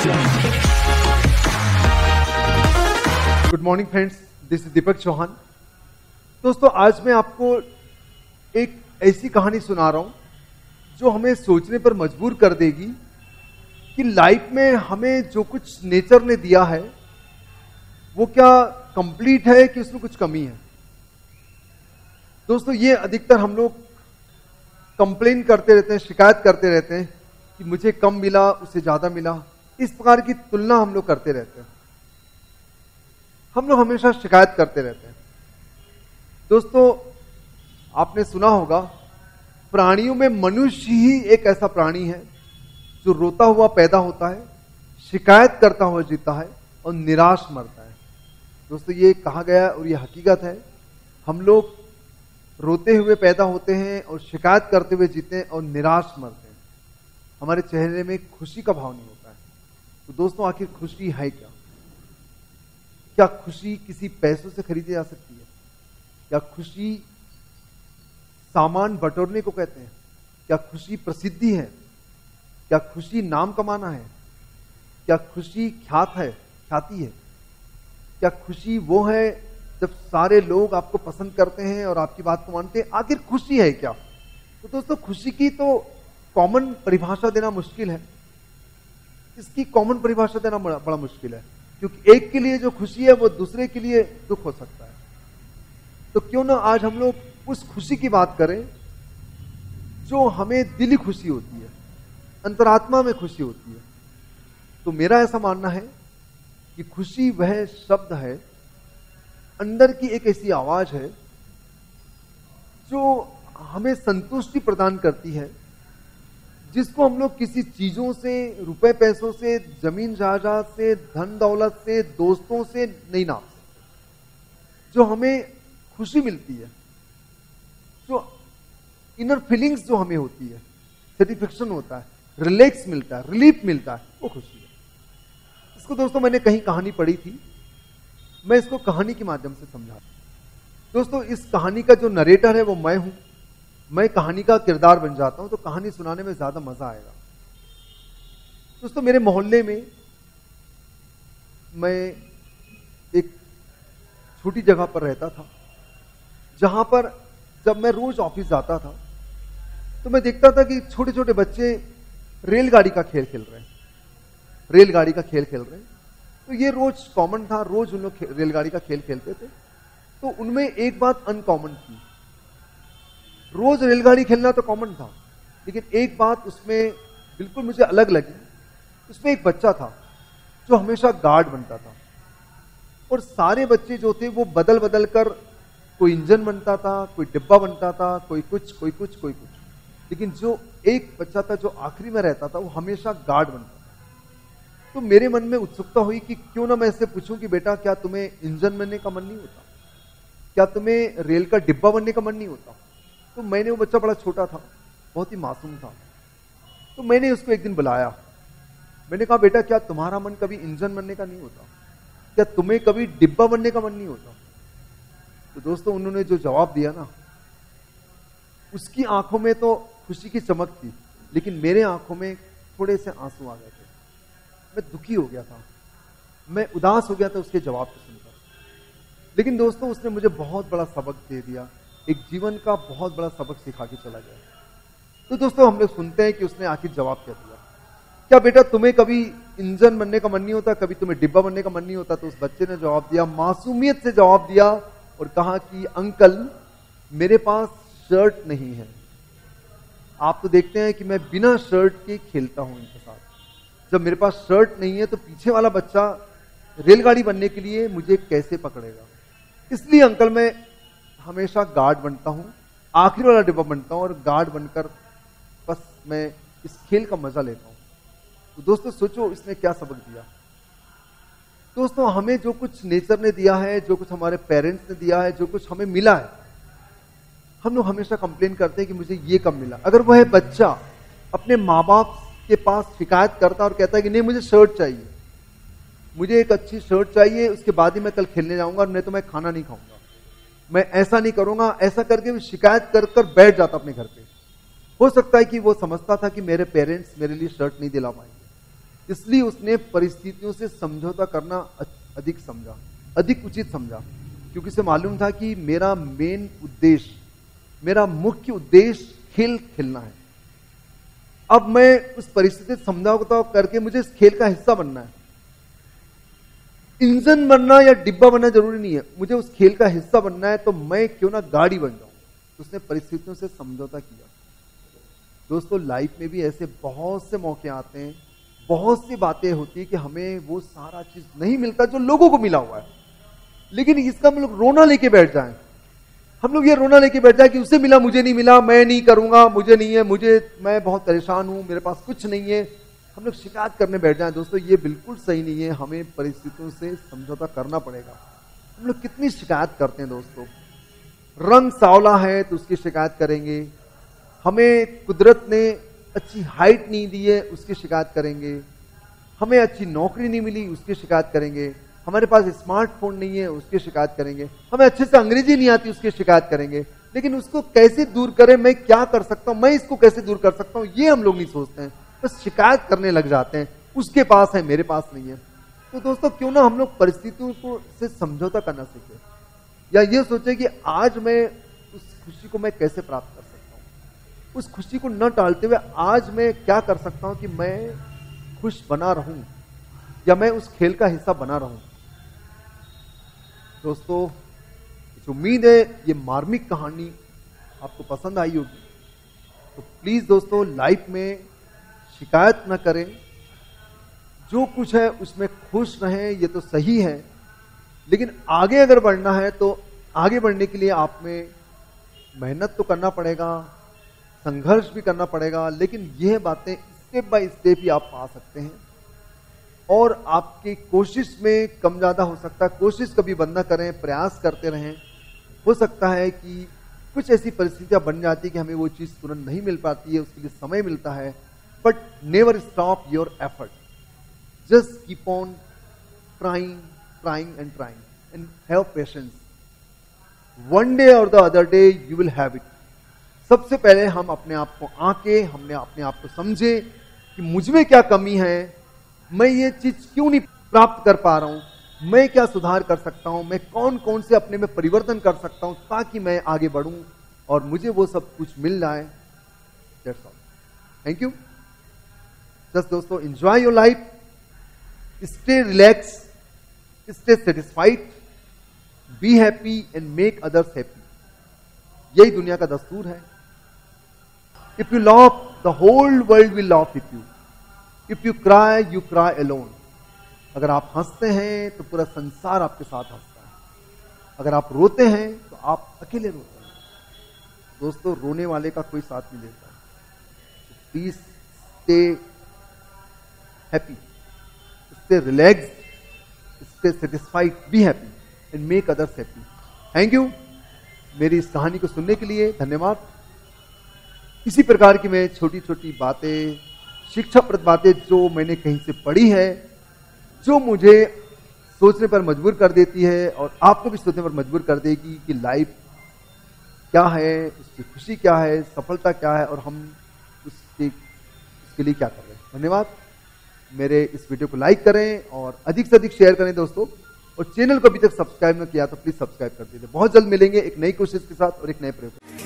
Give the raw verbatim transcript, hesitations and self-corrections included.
Good morning friends, this is Deepak Chauhan. दोस्तों, आज मैं आपको एक ऐसी कहानी सुना रहा हूं जो हमें सोचने पर मजबूर कर देगी कि लाइफ में हमें जो कुछ नेचर ने दिया है वो क्या कंप्लीट है कि उसमें कुछ कमी है। दोस्तों, ये अधिकतर हम लोग कंप्लेन करते रहते हैं, शिकायत करते रहते हैं कि मुझे कम मिला, उससे ज्यादा मिला। इस प्रकार की तुलना हम लोग करते रहते हैं। हम लोग हमेशा शिकायत करते रहते हैं। दोस्तों, आपने सुना होगा, प्राणियों में मनुष्य ही एक ऐसा प्राणी है जो रोता हुआ पैदा होता है, शिकायत करता हुआ जीता है और निराश मरता है। दोस्तों, ये कहा गया और ये हकीकत है। हम लोग रोते हुए पैदा होते हैं और शिकायत करते हुए जीते हैं और निराश मरते हैं। हमारे चेहरे में खुशी का भाव नहीं होता है। तो दोस्तों, आखिर खुशी है क्या? क्या खुशी किसी पैसों से खरीदी जा सकती है? क्या खुशी सामान बटोरने को कहते हैं? क्या खुशी प्रसिद्धि है? क्या खुशी नाम कमाना है? क्या खुशी ख्यात है, ख्याति है? क्या खुशी वो है जब सारे लोग आपको पसंद करते हैं और आपकी बात को मानते हैं? आखिर खुशी है क्या? तो दोस्तों, खुशी की तो कॉमन परिभाषा देना मुश्किल है। इसकी कॉमन परिभाषा देना बड़ा, बड़ा मुश्किल है, क्योंकि एक के लिए जो खुशी है वो दूसरे के लिए दुख हो सकता है। तो क्यों ना आज हम लोग उस खुशी की बात करें जो हमें दिली खुशी होती है, अंतरात्मा में खुशी होती है। तो मेरा ऐसा मानना है कि खुशी वह शब्द है, अंदर की एक ऐसी आवाज है जो हमें संतुष्टि प्रदान करती है, जिसको हम लोग किसी चीजों से, रुपए पैसों से, जमीन जायदाद से, धन दौलत से, दोस्तों से नहीं नाप सकते। जो हमें खुशी मिलती है, जो इनर फीलिंग्स जो हमें होती है, सेटिस्फेक्शन होता है, रिलैक्स मिलता है, रिलीफ मिलता है, वो खुशी है। इसको दोस्तों मैंने कहीं कहानी पढ़ी थी, मैं इसको कहानी के माध्यम से समझा। दोस्तों, इस कहानी का जो नरेटर है वो मैं हूं। मैं कहानी का किरदार बन जाता हूं तो कहानी सुनाने में ज्यादा मजा आएगा। दोस्तों, मेरे मोहल्ले में मैं एक छोटी जगह पर रहता था, जहां पर जब मैं रोज ऑफिस जाता था तो मैं देखता था कि छोटे छोटे बच्चे रेलगाड़ी का खेल खेल रहे हैं रेलगाड़ी का खेल खेल रहे हैं तो ये रोज कॉमन था, रोज उन लोग रेलगाड़ी का खेल खेलते थे। तो उनमें एक बात अनकॉमन थी। रोज रेलगाड़ी खेलना तो कॉमन था, लेकिन एक बात उसमें बिल्कुल मुझे अलग लगी। उसमें एक बच्चा था जो हमेशा गार्ड बनता था, और सारे बच्चे जो थे वो बदल बदल कर, कोई इंजन बनता था, कोई डिब्बा बनता था, कोई कुछ कोई कुछ कोई कुछ लेकिन जो एक बच्चा था जो आखिरी में रहता था वो हमेशा गार्ड बनता था। तो मेरे मन में उत्सुकता हुई कि क्यों ना मैं इससे पूछूं कि बेटा, क्या तुम्हें इंजन बनने का मन नहीं होता? क्या तुम्हें रेल का डिब्बा बनने का मन नहीं होता? तो मैंने, वो बच्चा बड़ा छोटा था, बहुत ही मासूम था, तो मैंने उसको एक दिन बुलाया। मैंने कहा, बेटा, क्या तुम्हारा मन कभी इंजन बनने का नहीं होता? क्या तुम्हें कभी डिब्बा बनने का मन नहीं होता? तो दोस्तों, उन्होंने जो जवाब दिया ना, उसकी आंखों में तो खुशी की चमक थी, लेकिन मेरे आंखों में थोड़े से आंसू आ गए थे। मैं दुखी हो गया था, मैं उदास हो गया था उसके जवाब को सुनकर। लेकिन दोस्तों, उसने मुझे बहुत बड़ा सबक दे दिया, एक जीवन का बहुत बड़ा सबक सिखा के चला गया। तो दोस्तों, हम लोग सुनते हैं कि उसने आखिर जवाब क्या दिया। क्या बेटा, तुम्हें कभी इंजन बनने का मन नहीं होता? कभी तुम्हें डिब्बा बनने का मन नहीं होता? तो उस बच्चे ने जवाब दिया, मासूमियत से जवाब दिया और कहा कि अंकल, मेरे पास शर्ट नहीं है। आप तो देखते हैं कि मैं बिना शर्ट के खेलता हूं इनके साथ। जब मेरे पास शर्ट नहीं है तो पीछे वाला बच्चा रेलगाड़ी बनने के लिए मुझे कैसे पकड़ेगा? इसलिए अंकल, मैं हमेशा गार्ड बनता हूं, आखिरी वाला डिब्बा बनता हूं और गार्ड बनकर बस मैं इस खेल का मजा लेता हूं। तो दोस्तों, सोचो इसने क्या सबक दिया। दोस्तों, हमें जो कुछ नेचर ने दिया है, जो कुछ हमारे पेरेंट्स ने दिया है, जो कुछ हमें मिला है, हम लोग हमेशा कंप्लेन करते हैं कि मुझे ये कम मिला। अगर वह बच्चा अपने माँ बाप के पास शिकायत करता और कहता है कि नहीं, मुझे शर्ट चाहिए, मुझे एक अच्छी शर्ट चाहिए, उसके बाद ही मैं कल खेलने जाऊंगा, नहीं तो मैं खाना नहीं खाऊंगा, मैं ऐसा नहीं करूंगा, ऐसा करके भी शिकायत कर कर बैठ जाता अपने घर पे। हो सकता है कि वो समझता था कि मेरे पेरेंट्स मेरे लिए शर्ट नहीं दिला पाएंगे, इसलिए उसने परिस्थितियों से समझौता करना अधिक समझा, अधिक उचित समझा, क्योंकि उसे मालूम था कि मेरा मेन उद्देश्य, मेरा मुख्य उद्देश्य खेल खेलना है। अब मैं उस परिस्थिति से समझौता करके मुझे इस खेल का हिस्सा बनना है। इंजन बनना या डिब्बा बनना जरूरी नहीं है, मुझे उस खेल का हिस्सा बनना है, तो मैं क्यों ना गाड़ी बन जाऊं। तो उसने परिस्थितियों से समझौता किया। दोस्तों, लाइफ में भी ऐसे बहुत से मौके आते हैं, बहुत सी बातें होती है कि हमें वो सारा चीज नहीं मिलता जो लोगों को मिला हुआ है, लेकिन इसका हम लोग रोना लेके बैठ जाएं। हम लोग ये रोना लेके बैठ जाए कि उसे मिला, मुझे नहीं मिला, मैं नहीं करूंगा, मुझे नहीं है, मुझे, मैं बहुत परेशान हूं, मेरे पास कुछ नहीं है। हम लोग शिकायत करने बैठ जाएं। दोस्तों, ये बिल्कुल सही नहीं है। हमें परिस्थितियों से समझौता करना पड़ेगा। हम लोग कितनी शिकायत करते हैं दोस्तों। रंग सांवला है तो उसकी शिकायत करेंगे, हमें कुदरत ने अच्छी हाइट नहीं दी है उसकी शिकायत करेंगे, हमें अच्छी नौकरी नहीं मिली उसकी शिकायत करेंगे, हमारे पास स्मार्टफोन नहीं है उसकी शिकायत करेंगे, हमें अच्छे से अंग्रेजी नहीं आती उसकी शिकायत करेंगे। लेकिन उसको कैसे दूर करें, मैं क्या कर सकता हूं, मैं इसको कैसे दूर कर सकता हूं, ये हम लोग नहीं सोचते हैं, बस शिकायत करने लग जाते हैं। उसके पास है, मेरे पास नहीं है। तो दोस्तों, क्यों ना हम लोग परिस्थितियों को से समझौता करना सीखें, या ये सोचे कि आज मैं उस खुशी को मैं कैसे प्राप्त कर सकता हूं। उस खुशी को न टालते हुए आज मैं क्या कर सकता हूं कि मैं खुश बना रहूं, या मैं उस खेल का हिस्सा बना रहूं। दोस्तों, उम्मीद है ये मार्मिक कहानी आपको पसंद आई होगी। तो प्लीज दोस्तों, लाइफ में शिकायत न करें, जो कुछ है उसमें खुश रहें, ये तो सही है। लेकिन आगे अगर बढ़ना है तो आगे बढ़ने के लिए आप में मेहनत तो करना पड़ेगा, संघर्ष भी करना पड़ेगा, लेकिन यह बातें स्टेप बाय स्टेप ही आप पा सकते हैं। और आपकी कोशिश में कम ज्यादा हो सकता है, कोशिश कभी बंद न करें, प्रयास करते रहें। हो सकता है कि कुछ ऐसी परिस्थितियां बन जाती है कि हमें वो चीज तुरंत नहीं मिल पाती है, उसके लिए समय मिलता है, but never stop your effort, just keep on trying trying and trying and have patience. One day or the other day you will have it. सबसे पहले हम अपने आप को आके, हमने अपने आप को समझे कि मुझ में क्या कमी है, मैं ये चीज क्यों नहीं प्राप्त कर पा रहा हूं, मैं क्या सुधार कर सकता हूं, मैं कौन कौन से अपने में परिवर्तन कर सकता हूं ताकि मैं आगे बढ़ूं और मुझे वो सब कुछ मिल जाए। That's all. Thank you. Just दोस्तों, enjoy your life, stay relax, stay satisfied, be happy and make others happy. यही दुनिया का दस्तूर है। If you laugh, the whole world will laugh with you. If you cry, you cry alone. अगर आप हंसते हैं तो पूरा संसार आपके साथ हंसता है। अगर आप रोते हैं तो आप अकेले रोते हैं। दोस्तों, रोने वाले का कोई साथ नहीं देता। Please stay happy, stay relaxed, stay satisfied, be happy and make others happy. Thank you. मेरी इस कहानी को सुनने के लिए धन्यवाद। इसी प्रकार की मैं छोटी छोटी बातें, शिक्षाप्रद बातें जो मैंने कहीं से पढ़ी है, जो मुझे सोचने पर मजबूर कर देती है और आपको भी सोचने पर मजबूर कर देगी कि लाइफ क्या है, उसकी खुशी क्या है, सफलता क्या है और हम उसके उसके लिए क्या कर रहे हैं। धन्यवाद। मेरे इस वीडियो को लाइक करें और अधिक से अधिक शेयर करें दोस्तों, और चैनल को अभी तक सब्सक्राइब न किया तो प्लीज सब्सक्राइब कर दीजिए। बहुत जल्द मिलेंगे एक नई कोशिश के साथ और एक नए प्रयोग।